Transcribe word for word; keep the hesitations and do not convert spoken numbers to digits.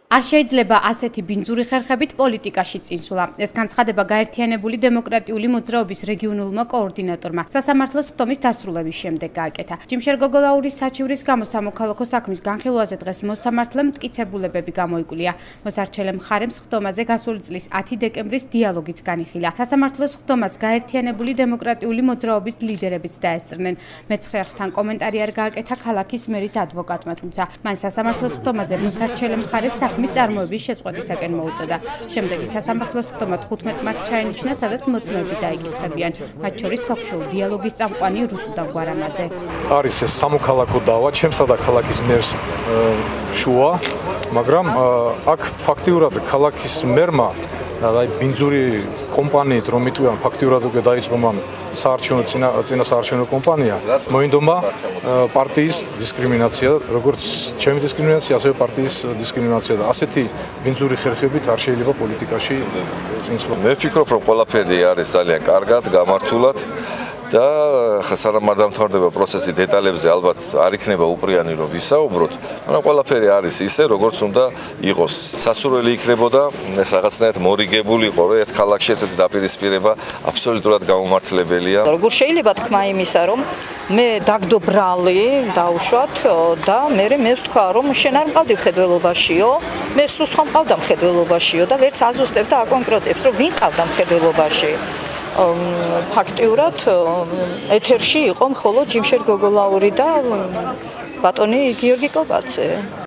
არ შეიძლება ასეთი ბინძური ხერხებით პოლიტიკაში წინსვლა. ეს განცხადება გაერთიანებული დემოკრატიული მოძრაობის რეგიონულმა კოორდინატორმა სასამართლოს ხდომის დასრულების შემდეგ გააკეთა. ჯიმშერ გოგოლაურის საჩივრის გამო სამოქალაქო საქმის განხილვაზე დღეს მოსამართლემ მტკიცებულებები გამოიკვლია. მოსარჩელე მხარემ ხდომაზე გასული წლის ათი დეკემბრის დიალოგიც განიხილა. სასამართლოს ხდომას გაერთიანებული დემოკრატიული მოძრაობის ლიდერებიც დაესწრნენ. მეცხრე არხთან კომენტარი არ გააკეთა ქალაქის მერის ადვოკატმა, თუმცა მან სასამართლოს ხდომაზე მოსარჩელე მხარეს საქმის წარმოების შეწყვეტისაკენ მოუწოდა. შემდეგი სასამართლოს ხდომა თხუთმეტ მარტს ჩაენიშნა, სადაც მოწმეები დაიკითხებიან, მათ შორის თოქ-შოუ დიალოგის წამყვანი რუსუდან გვარამაძე. არის ეს სამოქალაქო დავა ჩემსა და ქალაქის მერს შუა, მაგრამ აქ ფაქტიურად ქალაქის მერმა აი ბინძური კომპანიით რომ მიტყვიან ფაქტიურად უკვე დაიწყო მან საარჩევნო წინა წინა საარჩევნო კომპანია მოინდომა პარტიის დისკრიმინაცია, როგორც ჩემი დისკრიმინაცია, ასევე პარტიის დისკრიმინაცია და ასეთი ბინძური ხერხებით არ შეიძლება პოლიტიკაში წინსვლა. მე ვფიქრობ, რომ ყველაფერი არის ძალიან კარგად, გამართულად და ხასარამ არ დამთავრდება პროცესი დეტალებზე ალბათ არ იქნება უპრიანი რომ ვისაუბროთ, მაგრამ ყველაფერი არის ისე, როგორც უნდა იყოს. სასურველი იქნებოდა ეს რაღაცნაირად მორიგებულიყო, რომ ერთ ქალაქში ესეთი დაპირისპირება აბსოლუტურად გაუმართლებელია. როგორ შეიძლება თქვა იმისა, რომ მე დაგდო ბრალი დავუშვათ და მე მე ვთქვა, რომ შენ არ მყავდი მხედველობაშიო, მე სულ სხვა მყავდა მხედველობაშიო და ვერც აზუსტებ და აკონკრეტებს, რომ ვინ ყავდა მხედველობაში. ფაქტიურად ეთერში იყო მხოლოდ ჯიმშერ გოგოლაური და ბატონი გიორგი კობაცე.